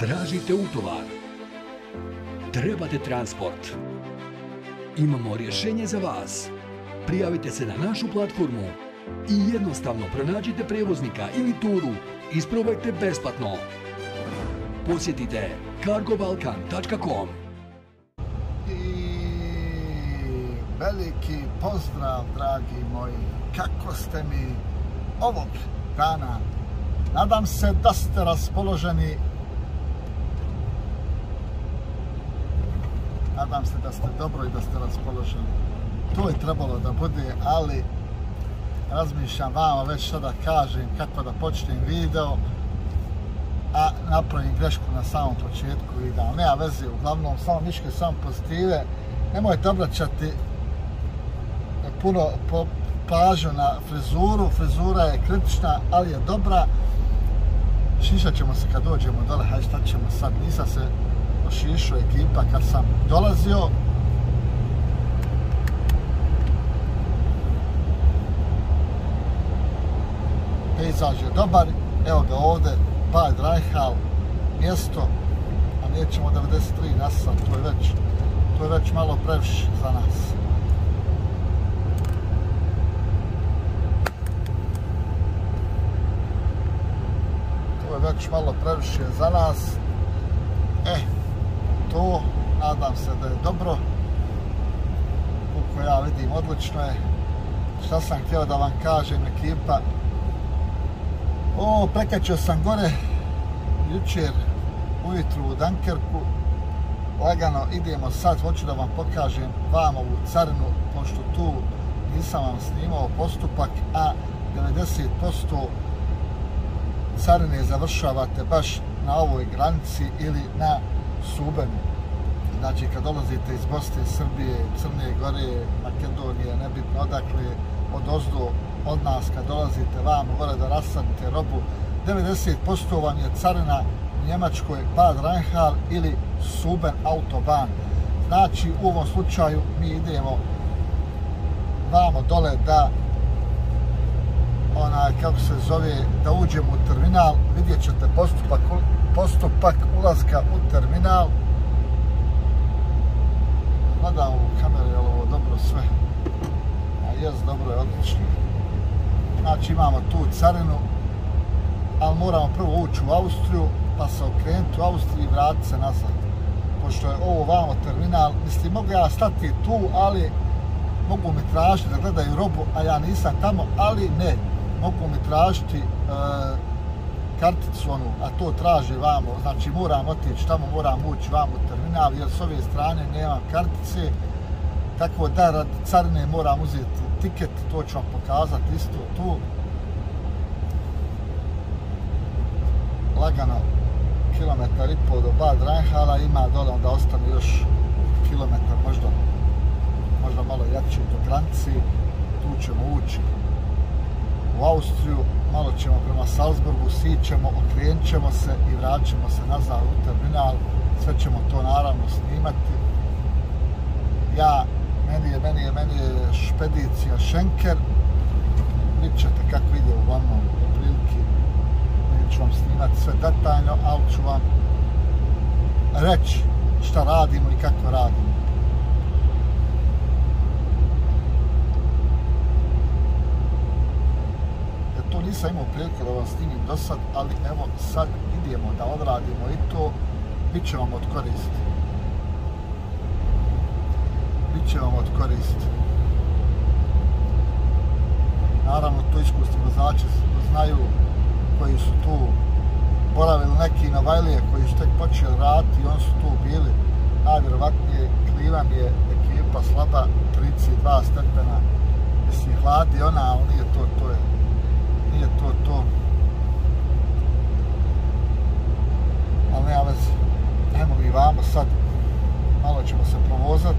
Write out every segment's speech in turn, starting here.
Tražite utovar. Trebate transport. Imamo rješenje za vas. Prijavite se na našu platformu i jednostavno pronađite prijevoznika ili turu. Isprobajte besplatno. Posjetite cargobalkan.com. I veliki pozdrav, dragi moji. Kako ste mi ovog dana? Nadam se da ste raspoloženi. Nadam se da ste dobro i da ste raspoloženi. To je trebalo da bude, ali razmišljam vama već šta da kažem, kako da počnem video, a napravim grešku na samom početku videa. Nema veze, uglavnom samo miške, samo pozitive. Nemojte obraćati puno pažnju na frizuru. Frizura je kritična, ali je dobra. Šišat ćemo se kad dođemo dole, hajde šta ćemo sad. Nisam se ošišao ekipa kad sam dolazio. Pejzaž je dobar, evo ga ovdje, Bad Rajhal, mjesto, a nećemo 93 na sat, to je već malo previše za nas. To je već malo previše za nas. To, nadam se da je dobro. Koliko ja vidim, odlično je. Šta sam htio da vam kažem, ekipa? Prekačio sam gore jučer ujutru u Dunkerku. Lagano idemo sad, hoću da vam pokažem vam ovu carinu, pošto tu nisam vam snimao postupak, a 90% carine završavate baš na ovoj granici ili na Subenu. Znači kad dolazite iz Bosne, Srbije, Crne Gore, Makedonije, nebitno odakle, odozdo od nas, kad dolazite vamo gore da rasadite robu, 90% vam je carina u Njemačkoj Bad Rajhal ili Suben autobahn. Znači u ovom slučaju mi idemo vamo dole da kako se zove, da uđemo u terminal. Vidjet ćete postupak ulaska u terminal. Gledam u kameru, je li ovo dobro sve? A jes, dobro je, odlično. Znači imamo tu carinu, ali moramo prvo ući u Austriju, pa se okrenuti u Austriji i vratiti se nazad. Pošto je ovo vamo terminal, mislim, mogu ja stati tu, ali mogu mi tražiti da gledaju robu, a ja nisam tamo, ali ne. Mogu mi tražiti karticu onu, a to traži vamo, znači moram otići tamo, moram ući vamo u terminal, jer s ove strane nemam kartice, tako da radi carine moram uzeti tiket, to ću vam pokazati isto tu. Lagano, kilometar i pol do Bad Rajhala, ima dole, onda ostane još kilometar, možda malo jači do granici, tu ćemo ući u Austriju, malo ćemo prema Salzburgu, sićemo, okrenut ćemo se i vraćamo se nazad u terminal. Sve ćemo to naravno snimati. Meni je špedicija Schenker. Vidjet ćete kako ide uglavnom u prilike. Neću vam snimati sve detaljno, ali ću vam reći šta radimo i kako radimo. To nisam imao priliku da vam snimim do sad, ali evo sad idemo da odradimo i to, bit će vam od koristi. Naravno, to iskusni vozači znaju, koji su tu boravili, neki Novajlije koji su tek počeli raditi i oni su tu bili. Najvjerovatnije klima mi je ekipa slaba, 32 stepena. Mislim, hladi ona, ali nije to to. Ali nema veze. Ajmo mi vamo sad. Malo ćemo se provozati.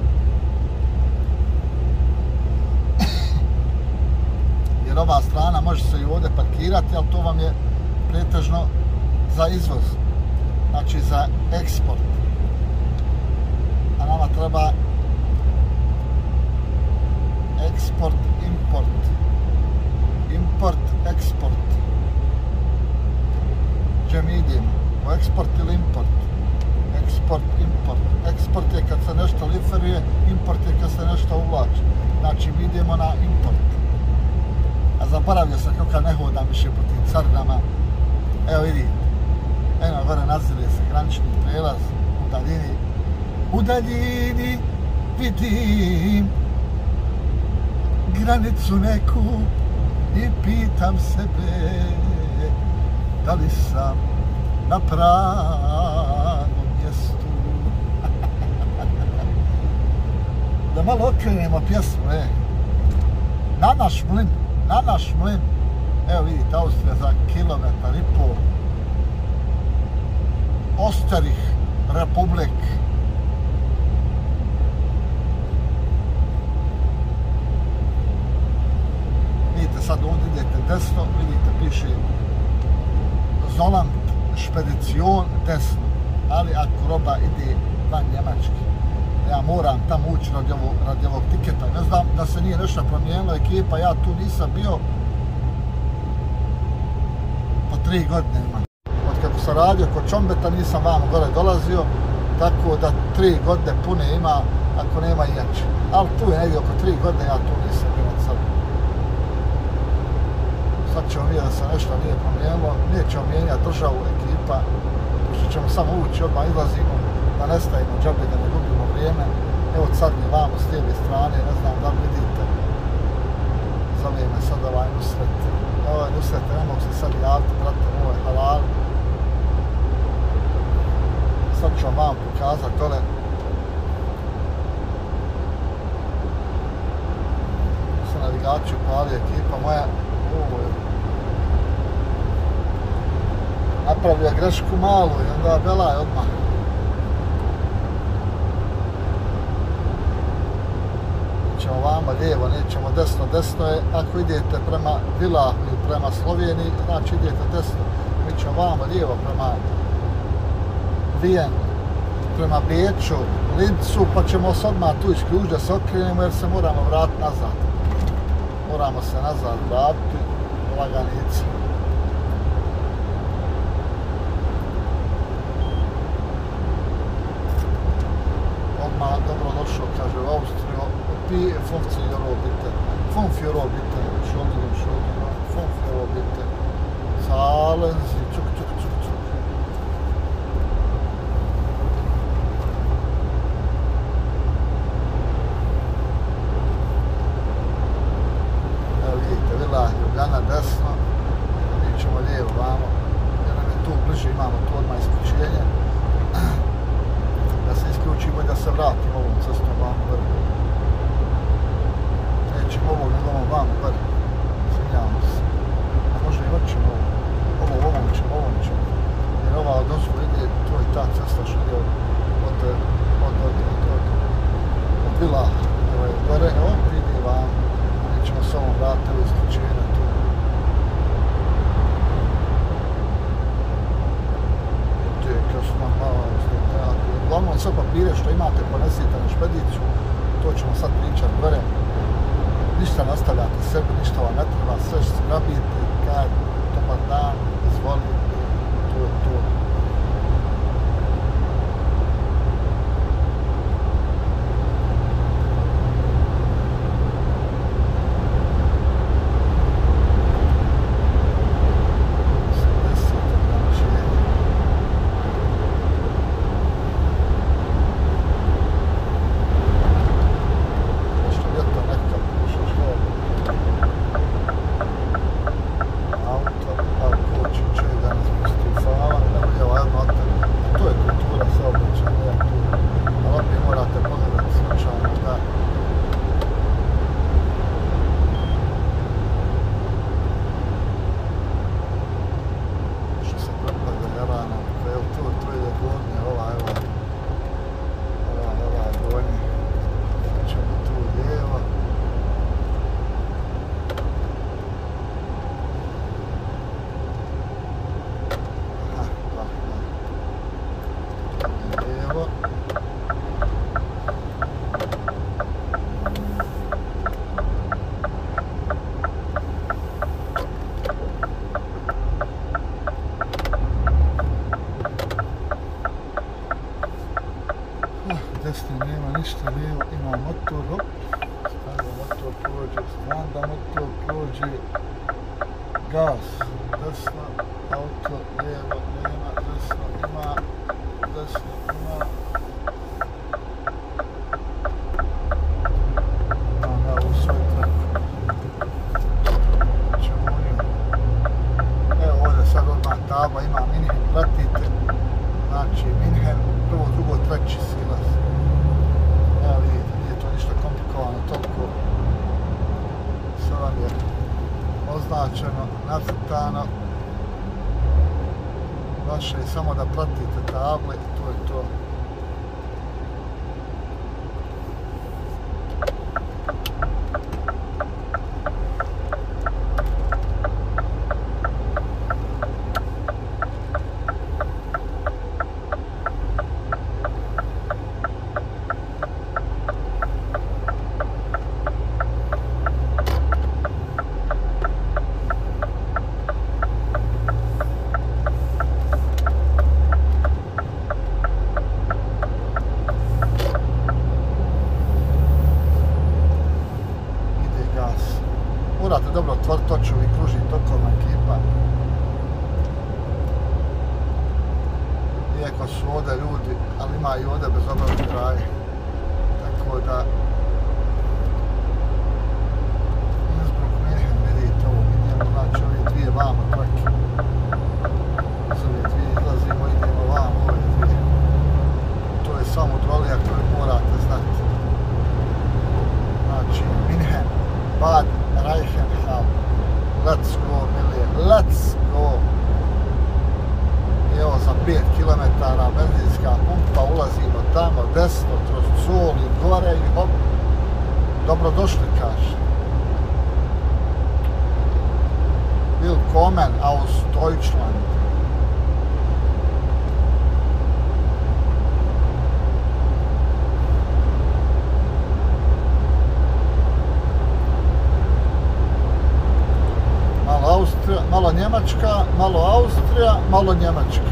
Jer ova strana može se i ovdje parkirati, ali to vam je pretežno za izvoz. Znači za eksport. A nama treba eksport, import. Import, eksport. Gdje mi idemo? eksport ili import? Eksport, import. Eksport je kad se nešto liferuje, import je kad se nešto uvlači. Znači, mi idemo na import. A zaboravio sam kako ne hodam više po tim carinama. Evo vidite. Eno gore nazire se granični prelaz u daljini. U daljini vidim granicu neku i pitam sebe da li sam na pravom mjestu. Da malo okrenemo pjesmu, Na naš mlin. Evo vidite, Austrija za kilometar i pol. Osterih Republik. Vidite, sad ovdje idete desno, vidite, piše Zoland Špedicion desno. Ali ako roba ide van Njemački, ja moram tamo ući radi ovog tiketa. Ne znam da se nije nešto promijenilo ekipa, ja tu nisam bio po 3 godine. Od kako sam radio kod Čombeta nisam vamo gore dolazio, tako da 3 godine pune ima ako nema i jače. Ali tu je negdje oko 3 godine, ja tu nisam bio sad. Sad ćemo vidjeti da se nešto nije promijenilo, nećemo mijenjati državu ekipa, pošto ćemo samo ući, odmah izlazimo, da ne stavimo džabe, da ne gubimo vrijeme. Evo sad mi vamo s lijeve strane, ne znam da li vidite. Zove me sad ovaj Nusret. Ovaj Nusret, ne mogu se sad javiti, brate, ovo je halal. Sad ću vam pokazati dole. Sa navigaciju pali ekipa moja. Napravio grešku malu i onda belaj odmah. Nećemo vama lijevo, nećemo desno. Desno je ako idete prema Vilahu ili prema Sloveniji, znači idete desno. Mi ćemo vama lijevo prema Vijenu, prema Beču, Lincu, pa ćemo se odmah tu isključiti da se okrenemo jer se moramo vratiti nazad. Moramo se nazad vratiti, laganica. Odmah dobro došao, kaže u Austriju, pi funkcionirobite, funkcionirobite, šodino, funkcionirobite, salenzi, čuk. Ljubljana desno, mi ćemo lijevo vamo, jer nam je tu bliže, imamo tu odmah isključenje. Da se isključimo i da se vratimo ovom cestom vamo gore. Nećemo ovog, nego ovom vamo gore. Svinjamo se. A možda i hoćemo ovom ćemo. Jer ova od ozgo ide, to je ta cesta što ide od Vilaha. Evo je gore, opet ide vamo. Nećemo se ovom vratiti u isključenje tu. Uglavnom sve papire što imate ponesite na špediciju, to ćemo sad pričati gore. Ništa ne ostavljate sebi, ništa vam ne treba, sve što zgrabite, kaj, dobar dan, izvolite, to je to. Auto, pa koči će danas biti fala. ništa lijevo, ima motor, hop, stavio motor prođe, znam da motor prođe, gas, desno, auto, lijevo, nema, desno, ima, na ovu svoju traku. Evo ovdje sad odmah tabla, ima Minhen, pratite, znači Minhen, prvo, drugo, treći silaz. Evo vidite, nije to ništa komplikovano, toliko sve vam je označeno, nacrtano. Vaše je samo da pratite table, to je to. Morate dobro otvoriti oči i kružiti tokovna ekipa. Iako su ovdje ljudi, ali ima i ovdje bezobrazni raje. Tako da... Innsbruck, Minhen, vidite ovo, vidimo, znači ove dvije vamo trake. Iz ove dvije izlazimo, idemo vamo, ove dvije. To je samo drolija koju morate znati. Znači, Minhen, Bad Reichenhall. Let's go, Milije, let's go! I evo za 5 km benzinska pumpa, ulazimo tamo, desno, kroz Zoli, gore i hop. Dobrodošli, kaže. Willkommen aus Deutschland. Malo Njemačka, malo Austrija, malo Njemačka.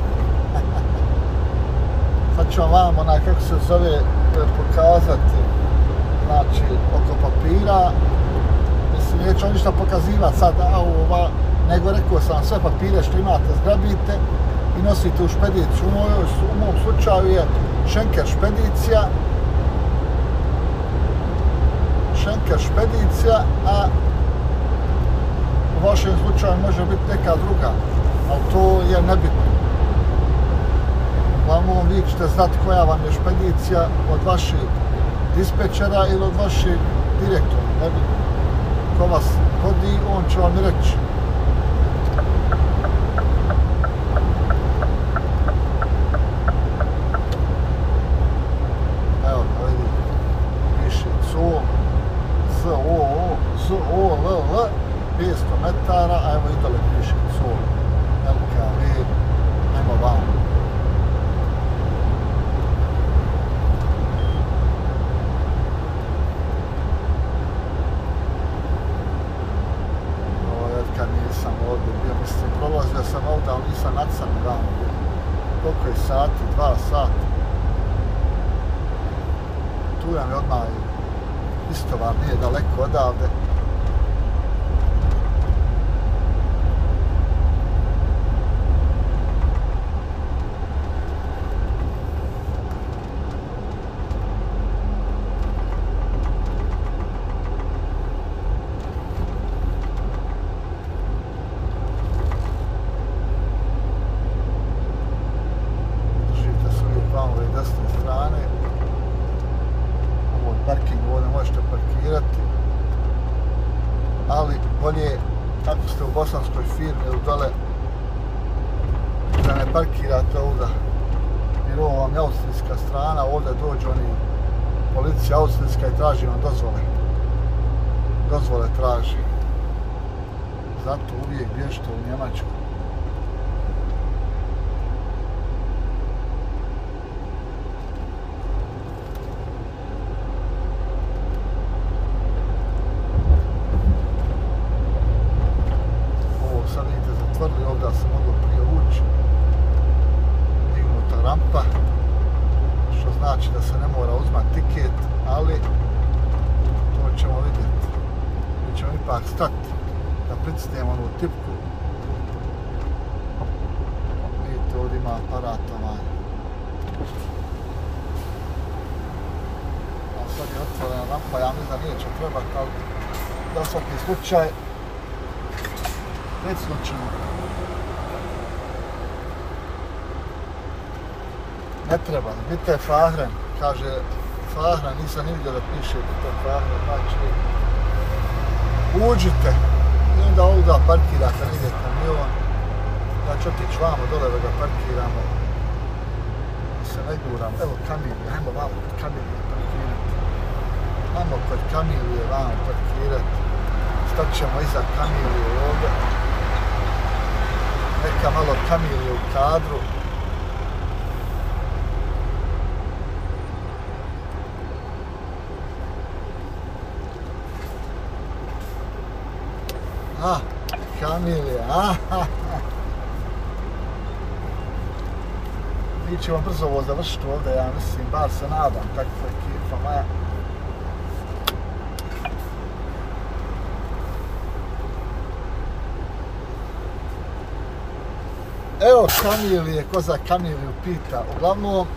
Sad ću vam kako se zove pokazati, znači oko papira. Mislim, neću ništa pokazivati sad, nego rekao sam sve papire što imate zgrabite i nosite u špediciju. U mom slučaju je Schenker špedicija, a u vašem slučaju može biti neka druga, ali to je nebitno. Uglavnom vi ćete znati koja vam je špedicija od vašeg dispečera ili od vašeg direktora, nebitno. Ko vas vodi, on će vam reći. Evo da vidite, piše Zol, Z-O-O-Z-O-L-L, 500 metara, a evo i dole piše Zol, LKV, ajmo vam. Kad nisam ovdje bio, mislim, prolazio sam ovdje, ali nisam nacrni dan bio. Koliko je sati? 2 sata. Tu nam je odmah Istovar, nije daleko odavde. Ali bolje, ako ste u bosanskoj firmi ili dole, da ne parkirate ovdje, jer ovo vam je austrijska strana, ovdje dođu oni policija austrijska i traži vam dozvole traži. Zato uvijek bježite u Njemačku. Ovdje se moglo prije ući, dignuta rampa, što znači znači da se ne mora uzmati tiket, ali to ćemo vidjeti. Mi ćemo ipak stati da pritisnemo onu tipku. Vidite, ovdje ima aparat ovaj. A sad je otvorena rampa, ja mislim da neće trebati, ali za svaki slučaj recimo ćemo. Ne treba, bite Fahren, kaže Fahren, nisam ni vidio da piše bite Fahren, znači uđite i onda ovdje parkirate, vidite kamion, ja ću otići vamo dole da ga parkiramo, da se ne guramo, evo Kamilije, ajmo vamo kod Kamilije parkirati, ajmo kod Kamilije vamo parkirati, stat ćemo iza Kamilije ovdje, neka malo Kamilije u kadru. Kamilija, Mi ćemo brzo ovo završiti ovdje, ja mislim, bar se nadam, takva ekipa moja. Evo Kamilije, ko za Kamiliju pita. Uglavnom,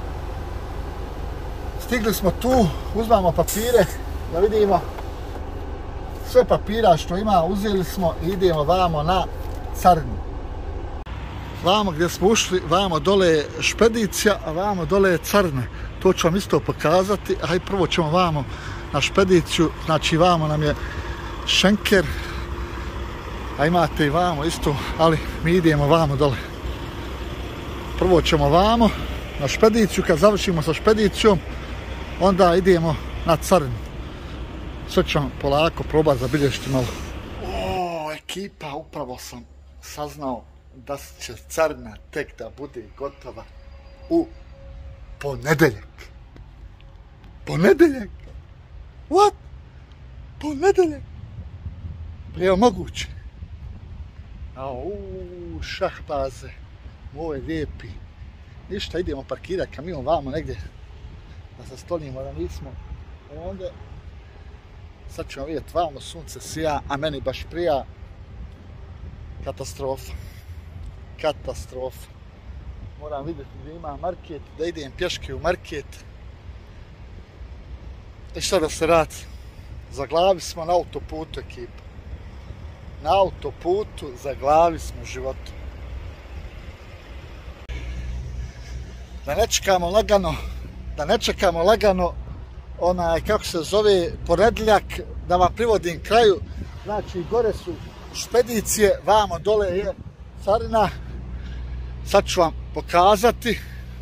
stigli smo tu, uzmamo papire, da vidimo sve papira što ima, uzeli smo i idemo vamo na carinu. Vamo gdje smo ušli, vamo dole je špedicija, a vamo dole je carina. To ću vam isto pokazati, a i prvo ćemo vamo na špediciju, znači vamo nam je Schenker, a imate i vamo isto, ali mi idemo vamo dole. Prvo ćemo vamo na špediciju, kad završimo sa špedicijom, onda idemo na carinu. Sve ću vam polako probati zabilježiti malo. O, ekipa, upravo sam saznao da će carina tek da bude gotova u ponedeljak. Ponedeljak? What? Ponedeljak? Pa je moguće? Au, šahbaze, moj lijepi. Ništa, idemo parkirati kamion vamo negdje da se stolimo da nismo onda. Sad ćemo vidjeti vamo, sunce sija, a meni baš prija. Katastrofa. Katastrofa. Moram vidjeti gdje ima market, da idem pješke u market. I šta da se radi? Zaglavi smo na autoputu, ekipa. Na autoputu zaglavi smo u životu. Da ne čekamo lagano, onaj, kako se zove, ponedjeljak, da vam privodim kraju. Znači, gore su špedicije, vamo dole je carina. Sad ću vam pokazati.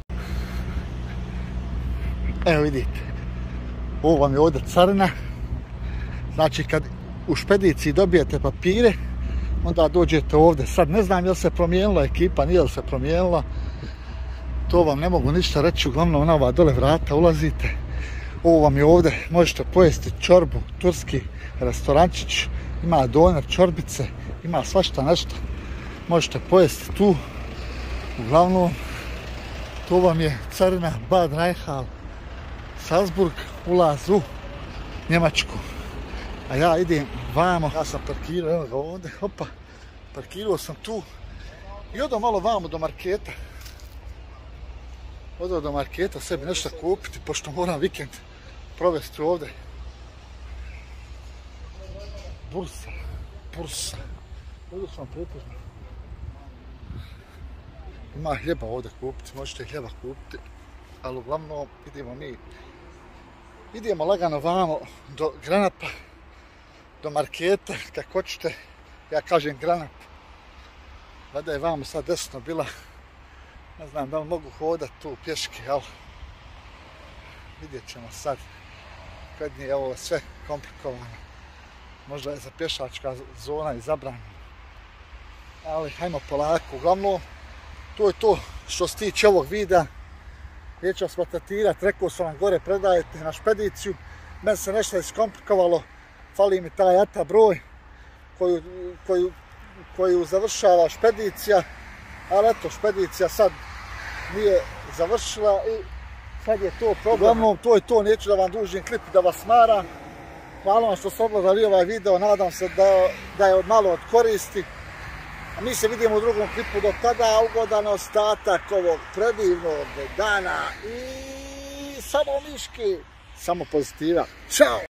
Evo vidite, ovo vam je ovdje carina. Znači, kad u špediciji dobijete papire, onda dođete ovdje. Sad ne znam je li se promijenila ekipa, nije li se promijenila. To vam ne mogu ništa reći, uglavnom na ova dole vrata ulazite. Ovo vam je ovdje, možete pojesti čorbu, turski restorančić, ima doner, čorbice, ima svašta nešto. Možete pojesti tu. Uglavnom, to vam je carina Bad Reichl, Salzburg, ulaz u Njemačku. A ja idem vamo, ja sam parkirao, evo ga ovdje, opa, parkirao sam tu i odo malo vamo do marketa. Odo do marketa sebi nešto kupiti, pošto moram vikend provesti ovdje. Bursa. Ovdje sam pretežno. Ima hljeba ovdje kupiti, možete hljeba kupiti, ali uglavnom idemo lagano vamo do Granapa, do marketa, kako hoćete, ja kažem Granap. Vada je vamo sad desno bila, ne znam da li mogu hodati tu pješke, ali vidjet ćemo sad, kad nije ovo sve komplikovano. Možda je za pješačka zona i zabranjena. Ali hajmo polako, uglavnom, to je to što se tiče ovog videa. Neću vas patatirati, rekao sam vam gore predajete na špediciju. Meni se nešto iskomplikovalo, fali mi taj ATA broj koju završava špedicija. Ali eto, špedicija sad nije završila i Sad je to problem. Uglavnom, to je to, neću da vam dužim klip i da vas smaram. Hvala vam što ste odgledali ovaj video, nadam se da je malo od koristi. A mi se vidimo u drugom klipu, do tada ugodan ostatak ovog predivnog dana i samo miški, samo pozitiva. Ćao!